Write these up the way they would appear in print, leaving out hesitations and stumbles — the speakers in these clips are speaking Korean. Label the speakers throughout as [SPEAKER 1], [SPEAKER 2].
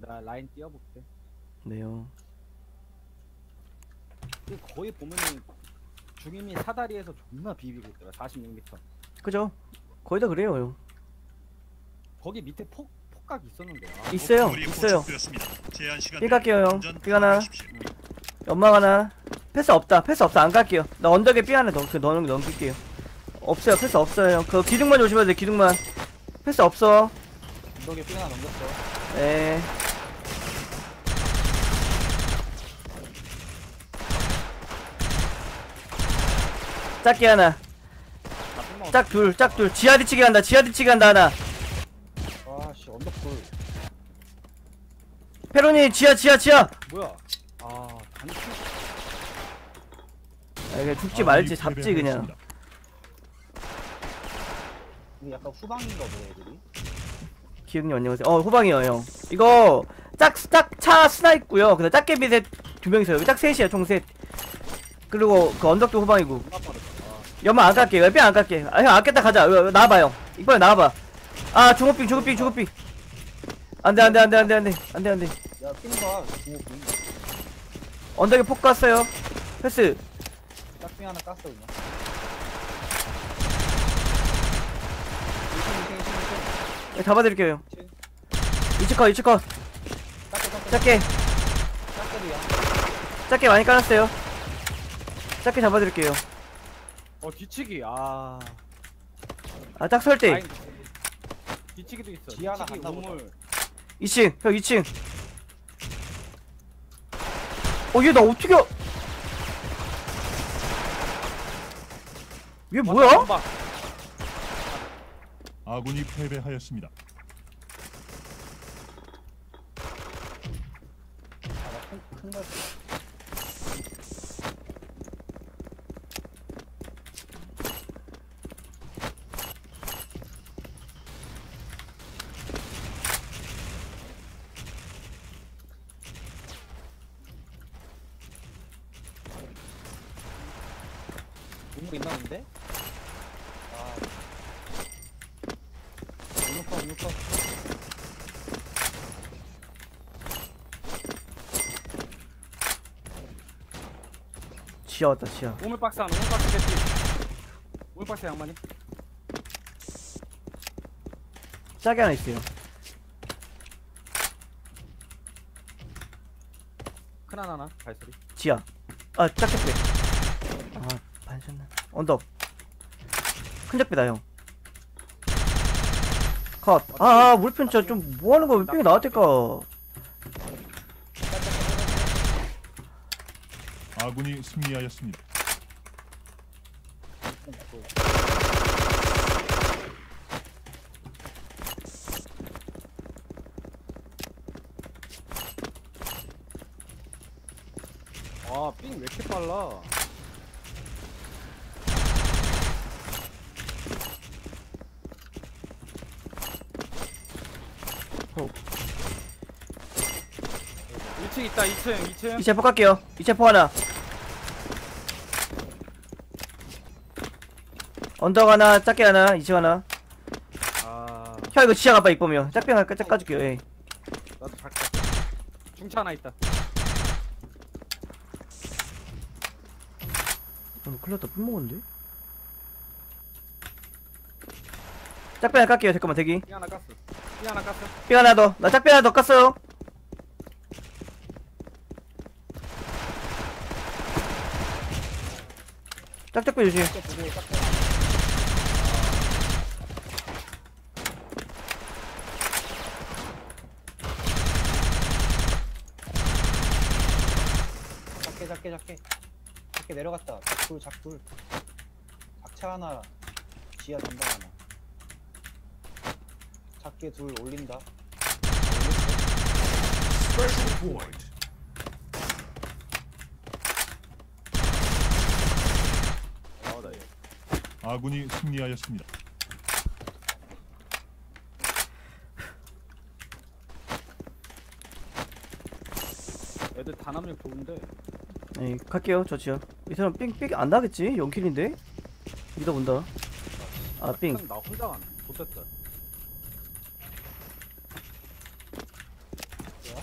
[SPEAKER 1] 나 라인 띄워볼게.
[SPEAKER 2] 네요.
[SPEAKER 1] 근데 거의 보면은 중임이 사다리에서 존나 비비고 있더라. 46m.
[SPEAKER 2] 그죠? 거의 다 그래요 형.
[SPEAKER 1] 거기 밑에 폭각 있었는데.
[SPEAKER 2] 있어요. 있어요. 삐 갈게요 형. 삐 하나. 연막 하나. 패스 없다. 패스 없어. 안 갈게요. 나 언덕에 삐 하나 넘길게요. 없어요. 패스 없어요 형. 그 기둥만 조심해야 돼. 기둥만. 패스 없어.
[SPEAKER 1] 언덕에 삐 하나 넘겼어.
[SPEAKER 2] 네. 짝기 하나. 짝둘. 지하 뒤치기 간다. 지하 뒤치기 간다 하나.
[SPEAKER 1] 아씨 언덕 돌.
[SPEAKER 2] 페로니 지하.
[SPEAKER 1] 뭐야? 아 단추.
[SPEAKER 2] 아, 이게 죽지 말지 잡지 그냥.
[SPEAKER 1] 이게 약간 후방인가 보네 애들이.
[SPEAKER 2] 기억님 안녕하세요. 후방이요 형. 이거 짝차 스나 있고요. 그다음 짝개 밑에 2명 있어요. 짝 셋이야 총 셋. 그리고 그 언덕도 후방이고. 연막 안 깔게. 뼈 안 깔게. 아 형 아꼈다 가자. 나와봐 형. 이번에 나와봐. 아 중호빙. 안돼.
[SPEAKER 1] 야 삥봐 중호빙.
[SPEAKER 2] 언덕에 폭 갔어요. 패스.
[SPEAKER 1] 짝빙 하나 깠어 그냥.
[SPEAKER 2] 네, 잡아드릴게요 형. 이치컷. 작게.
[SPEAKER 1] 짝대리야.
[SPEAKER 2] 작게 많이 깔았어요. 작게 잡아드릴게요.
[SPEAKER 1] 뒤치기.
[SPEAKER 2] 짝 설대.
[SPEAKER 1] 라인. 뒤치기도 있어.
[SPEAKER 3] 지하나
[SPEAKER 1] 뒤치기
[SPEAKER 3] 갔나 보다.
[SPEAKER 1] 우물.
[SPEAKER 2] 2층 형 2층. 얘 나 어떻게 얘 뭐야?
[SPEAKER 4] 아군이 패배하였습니다.
[SPEAKER 1] 큰거. 우물 있나 본데? 우물파.
[SPEAKER 2] 지하 왔다 지하.
[SPEAKER 1] 우물박스 하나. 우물박스 대피. 우물박스 양반이.
[SPEAKER 2] 짝이 하나 있어요.
[SPEAKER 1] 큰 하나 발소리.
[SPEAKER 2] 지하. 짝게 그래. 반샷나. 언덕. 큰 적배다 형. 컷. 물편 진짜 좀 뭐하는 거야? 물편이 나왔을까?
[SPEAKER 4] 아군이 승리하였습니다.
[SPEAKER 1] 삥 왜 이렇게 빨라?
[SPEAKER 2] 어.
[SPEAKER 1] 2층 있다. 2층.
[SPEAKER 2] 이체 포 갈게요. 이체 포 하나. 언덕 하나, 짝게 하나, 2층 하나. 형 이거 지하 가봐 이쁘면. 짝병 하나 짝 까줄게요. 예.
[SPEAKER 1] 나도 갈게. 중차 하나 있다.
[SPEAKER 2] 큰일 났다. 뿜 먹었는데? 짝병 하나 깎게요. 잠깐만 대기.
[SPEAKER 1] 삥 하나 깠어.
[SPEAKER 2] 삥 하나 더. 나 짝병 하나 더 깠어요. 짝짝배 조심.
[SPEAKER 3] 작게 내려갔다. 작둘. 작차 하나. 지하 전방 하나. 작게 둘 올린다.
[SPEAKER 4] 아군이 승리하였습니다.
[SPEAKER 1] 애들 단합력 좋은데.
[SPEAKER 2] 에이 갈게요. 저 지하. 이 사람 삥 안 나겠지? 0킬인데? 믿어본다. 삥.
[SPEAKER 1] 나 혼자 가네. 못됐다.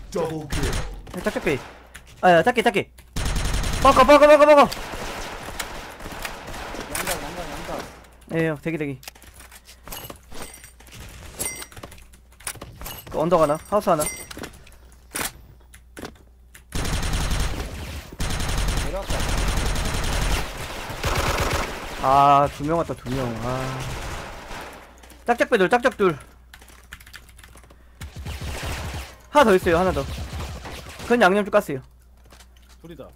[SPEAKER 2] 짝짝배. 아야 짝게. 먹어.
[SPEAKER 3] 양각.
[SPEAKER 2] 예, 대기. 그 언덕 하나, 하우스 하나.
[SPEAKER 3] 내려왔다.
[SPEAKER 2] 아, 2명 왔다, 2명. 아. 짝짝배들. 하나 더 있어요, 하나 더. 그건 양념 깠어요.
[SPEAKER 1] 둘이다.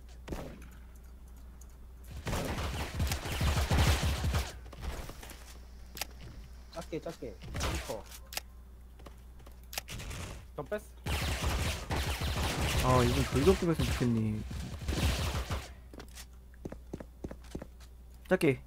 [SPEAKER 3] 작게. 벙커.
[SPEAKER 1] 전 뺐어.
[SPEAKER 2] 아, 이건 돌격 좀 했으면 좋겠니. 짝게.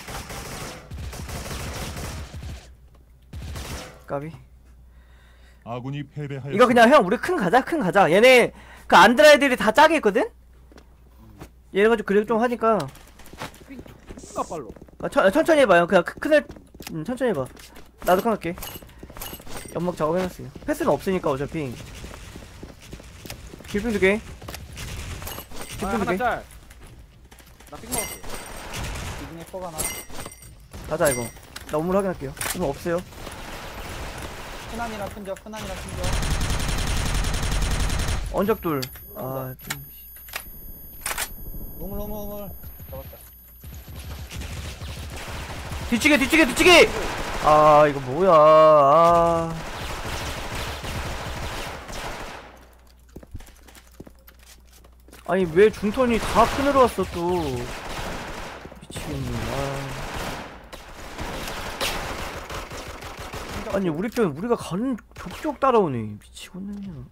[SPEAKER 2] 까비.
[SPEAKER 4] 아군이 패배하였습니다.
[SPEAKER 2] 이거 그냥 형 우리 큰 가자. 얘네 그 안드라 애들이 다 짝이 있거든? 얘네가 좀 그래 좀 하니까
[SPEAKER 1] 가 빨로.
[SPEAKER 2] 천천히 해봐요. 그냥 큰애 천천히 해봐. 나도 큰 할게. 연막 작업해놨어요. 패스는 없으니까 어차피. 길핑 2개. 길핑
[SPEAKER 1] 하나
[SPEAKER 2] 2개.
[SPEAKER 1] 짤. 나삥 먹었어.
[SPEAKER 3] 기둥에 뻑 하나.
[SPEAKER 2] 가자 이거. 나 우물 확인할게요. 우물 없어요.
[SPEAKER 3] 큰한이랑 큰적.
[SPEAKER 2] 언적 둘. 아 좀.
[SPEAKER 3] 우물. 잡았다.
[SPEAKER 2] 뒤치기! 아 이거 뭐야. 아. 아니 왜 중턴이 다 큰으로 왔어 또. 미치겠네. 아. 아니 우리 편 우리가 가는 족족 따라오네. 미치겠네 그냥.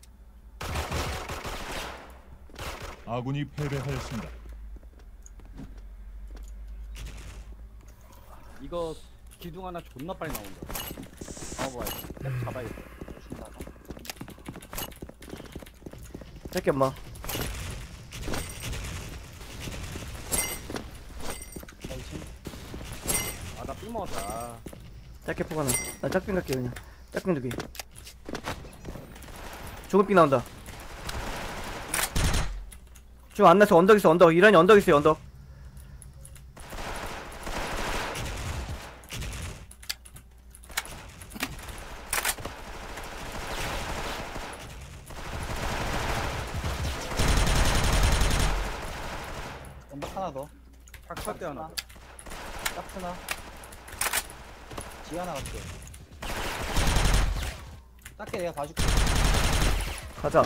[SPEAKER 4] 아군이 패배하였습니다.
[SPEAKER 1] 이거 기둥 하나 존나 빨리 나온다. 잡아봐야지. 잡아야겠다.
[SPEAKER 2] 짧게 엄마.
[SPEAKER 1] 나삥 먹었다.
[SPEAKER 2] 짧게 포가 나. 나 짝빙 갈게 그냥. 짝빙 2개. 조급빙 나온다. 지금 안 나서 언덕 있어 언덕. 이란이 언덕 있어요 언덕.
[SPEAKER 3] 언덕 하나 더.
[SPEAKER 1] 탁살때 하나.
[SPEAKER 3] 짝스나. 지 하나 갈게. 작게 내가 봐줄게.
[SPEAKER 2] 가자.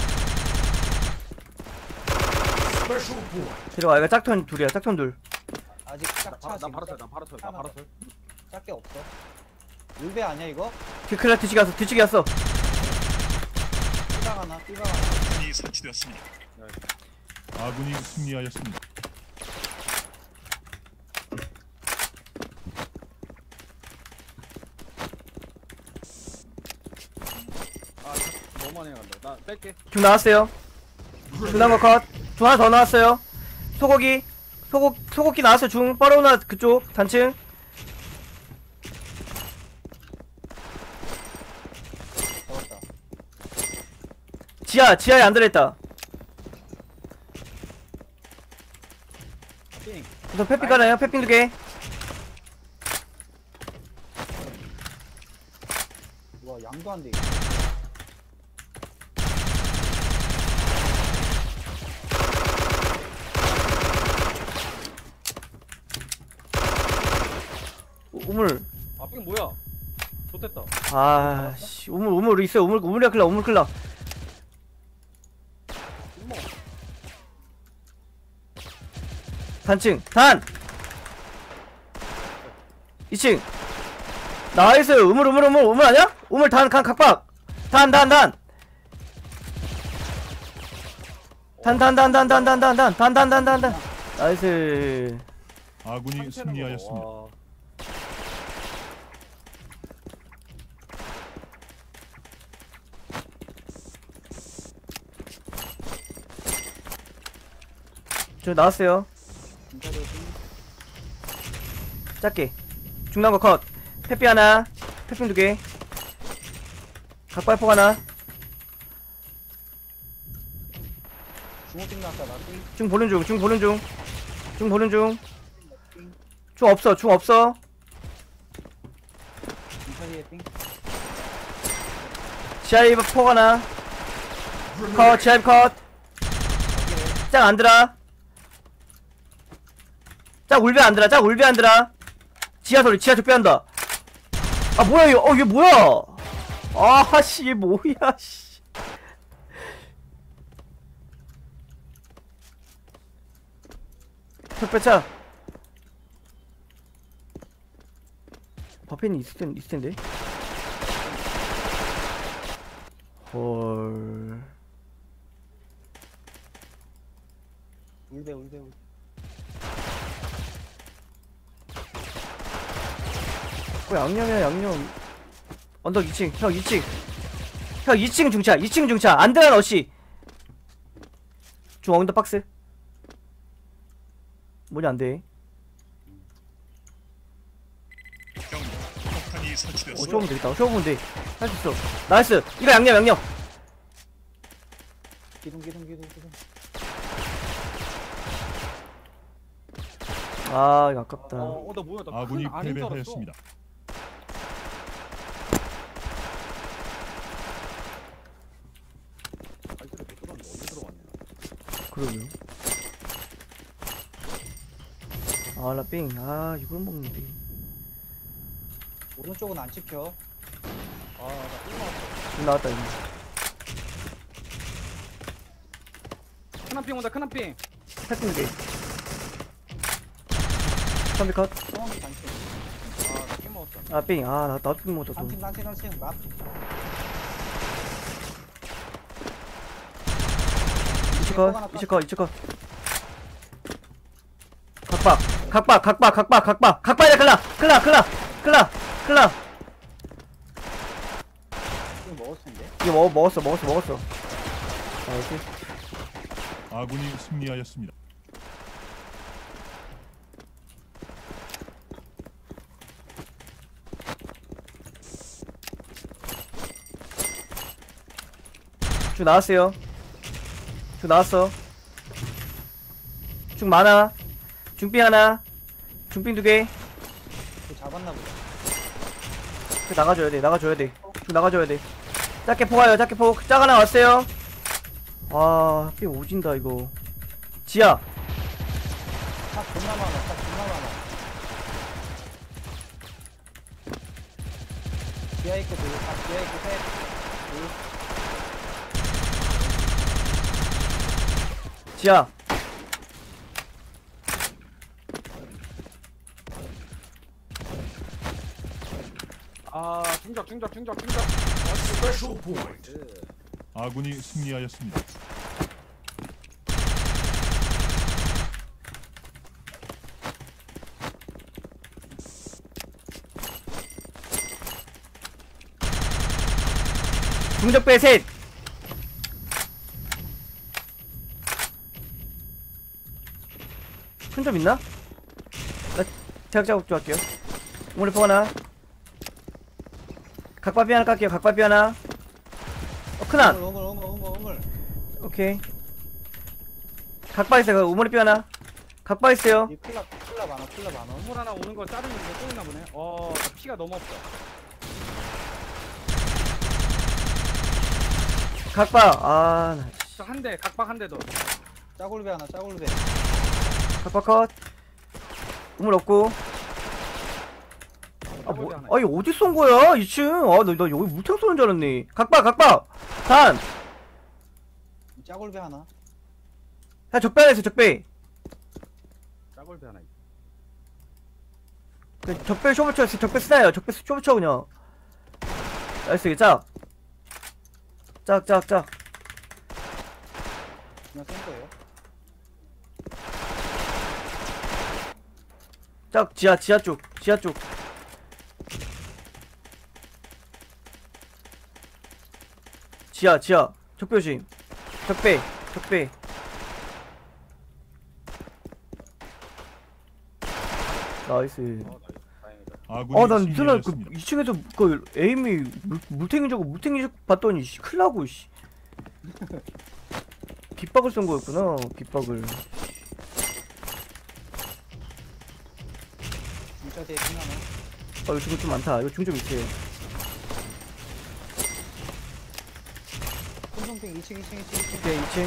[SPEAKER 2] 들어가. 이거 짝턴 둘이야. 짝턴 둘.
[SPEAKER 3] 아직 짝차
[SPEAKER 1] 나
[SPEAKER 3] 지금
[SPEAKER 1] 바로 설.
[SPEAKER 3] 하나
[SPEAKER 1] 바로
[SPEAKER 3] 더.
[SPEAKER 1] 설.
[SPEAKER 3] 작게 없어. 울베 아니야 이거?
[SPEAKER 2] 디클라 뒤치기 왔어.
[SPEAKER 3] 삐방 하나.
[SPEAKER 4] 폭탄이 설치되었습니다. 아군이 승리하였습니다.
[SPEAKER 1] 아 너무 많이 간다. 나 뺄게.
[SPEAKER 2] 중 나왔어요. 중 나온 거 컷. 중 하나 더 나왔어요. 소고기 나왔어요. 중 빠로나 그쪽 단층.
[SPEAKER 3] 잡았다.
[SPEAKER 2] 지하에 안 들어있다.
[SPEAKER 1] 삥.
[SPEAKER 2] 우선 페핑 가나요? 페핑 2개.
[SPEAKER 3] 와 양도 안 돼.
[SPEAKER 2] 우물.
[SPEAKER 1] 아삥 뭐야? 좋됐다.
[SPEAKER 2] 아씨 우물 있어요. 우물이야 클라. 우물 클라.
[SPEAKER 1] 삥 먹어.
[SPEAKER 2] 단층 단 2층 나이스. 우물 아니야? 우물 단 각박 단 나이스.
[SPEAKER 4] 아군이 승리하였습니다.
[SPEAKER 1] 와.
[SPEAKER 2] 저 나왔어요.
[SPEAKER 3] 진짜 좋지.
[SPEAKER 2] 짧게 중간 거 컷. 페피 하나. 페핑 2개. 각발폭 하나.
[SPEAKER 3] 있다 나 띵.
[SPEAKER 2] 중 보는 중, 중 보는 중. 중 보는 중. 중 없어, 중 없어.
[SPEAKER 3] 인사리에 띵.
[SPEAKER 2] 지하이 폭 하나. 컷, 지하이 컷. 짝 안 들어. 짝 울베 안 들어, 짝 울베 안 들어. 지하 소리, 지하 적배한다. 아, 뭐야, 이거. 얘 뭐야. 아, 씨, 얘 뭐야, 씨. 적배차. 버펜이 있을 텐데. 헐.
[SPEAKER 3] 울베.
[SPEAKER 2] 양념이야, 양념. 언덕 2층, 형 2층. 형 2층 중차, 2층 중차. 안드란 어시. 중 언덕 박스. 뭐냐, 안 돼.
[SPEAKER 4] 경고. 폭탄이 설치되었습니다.
[SPEAKER 2] 쇼보면 되겠다. 쇼보면 돼. 할 수 있어. 나이스. 이거 양념, 양념.
[SPEAKER 3] 기둥.
[SPEAKER 2] 아, 이거 아깝다.
[SPEAKER 1] 나 뭐야? 나
[SPEAKER 4] 아군이
[SPEAKER 1] 큰 안인 줄 알았어.
[SPEAKER 4] 패배하였습니다.
[SPEAKER 1] 발소리 못 들었는데 어디 들어갔냐?
[SPEAKER 2] 그러게요. 아, 나 삥. 아, 이걸 먹는데.
[SPEAKER 3] 오른쪽은 안 찍혀.
[SPEAKER 1] 아나 뚫어놨어.
[SPEAKER 2] 지금 나왔다, 이거.
[SPEAKER 1] 큰한핑 온다 큰한핑.
[SPEAKER 2] 패스는 게. 선비 컷.
[SPEAKER 3] 성원이 단층.
[SPEAKER 1] 아나 게임 먹었어.
[SPEAKER 2] 아, 삥. 아, 나도 삥 먹었어.
[SPEAKER 3] 단층. 막.
[SPEAKER 2] 이치 컷. 각박이야, 클라.
[SPEAKER 3] 지금 먹었을 텐데.
[SPEAKER 2] 이거 먹었어. 나이스.
[SPEAKER 4] 아군이 승리하였습니다.
[SPEAKER 2] 쭉 나왔어요. 쭉 나왔어. 쭉 많아. 중빙 하나. 중빙 2개.
[SPEAKER 3] 그 잡았나 보다.
[SPEAKER 2] 쭉 나가줘야 돼. 쭉 나가줘야 돼. 작게 포가요, 작게 폭. 짝 하나 왔어요. 아, 삥 오진다, 이거. 지하.
[SPEAKER 3] 딱 존나 많아. 지하 있고 둘. 지하 있고 셋.
[SPEAKER 2] 지하.
[SPEAKER 1] 아 중적.
[SPEAKER 4] 아군이 승리하였습니다.
[SPEAKER 2] 중적배 셋. 큰 점 있나? 나 대학 작업 좀 할게요. 오늘 포 하나. 각바비 하나 깎게요. 각바비 하나. 큰한.
[SPEAKER 3] 우물.
[SPEAKER 2] 오케이. 각바 있어요. 우머리뼈 하나. 각바 있어요.
[SPEAKER 3] 이 클라 많아.
[SPEAKER 1] 건물 하나 오는 거 자르는 거 쏘이나 보네. 나 피가 너무 없어.
[SPEAKER 2] 각바. 아, 나 씨.
[SPEAKER 1] 한 대, 각박 한 대 더.
[SPEAKER 3] 짜골배 하나.
[SPEAKER 2] 각바 컷. 우물 없고. 아, 뭐, 아, 이 어디 쏜 거야? 2층. 아, 나 여기 물탱 쏘는 줄 알았네. 각바. 단.
[SPEAKER 3] 짜골배 하나.
[SPEAKER 2] 야, 적배 하나 있어, 적배.
[SPEAKER 1] 짜골배 하나 있어.
[SPEAKER 2] 그 적배 쇼부쳐 있어. 적배 쓰나요? 적배 쇼부쳐 그냥. 나이스, 이게 짝. 짝.
[SPEAKER 3] 그냥 센 거예요.
[SPEAKER 2] 짝, 지하 쪽. 지하. 적배 조심. 적배. 나이스.
[SPEAKER 1] 다행이다.
[SPEAKER 4] 아군이
[SPEAKER 2] 난 이전에 그
[SPEAKER 4] 승리하였습니다.
[SPEAKER 2] 2층에서 그 에임이 물탱이 저거 봤더니 씨 큰일 나고 씨. 빗박을 쏜 거였구나. 빗박을.
[SPEAKER 3] 중차 뒤에 핑 하나.
[SPEAKER 2] 이거 중좀 많다. 이거 중 좀 있어요.
[SPEAKER 3] 큰송핑 2층 2층
[SPEAKER 2] 오케이 2층.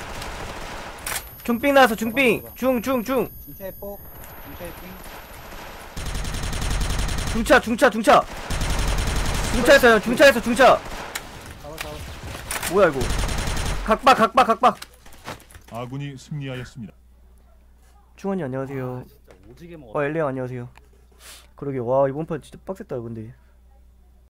[SPEAKER 2] 중빙 나왔어. 중빙. 중.
[SPEAKER 3] 중차에 폭. 중차에 핑.
[SPEAKER 2] 중차에서 중차.
[SPEAKER 3] 잡아.
[SPEAKER 2] 뭐야 이거? 각박.
[SPEAKER 4] 아군이 승리하였습니다.
[SPEAKER 2] 충원이 안녕하세요.
[SPEAKER 1] 아, 진짜 오지게 먹었다.
[SPEAKER 2] 엘레 안녕하세요. 그러게 와 이번 판 진짜 빡셌다 근데.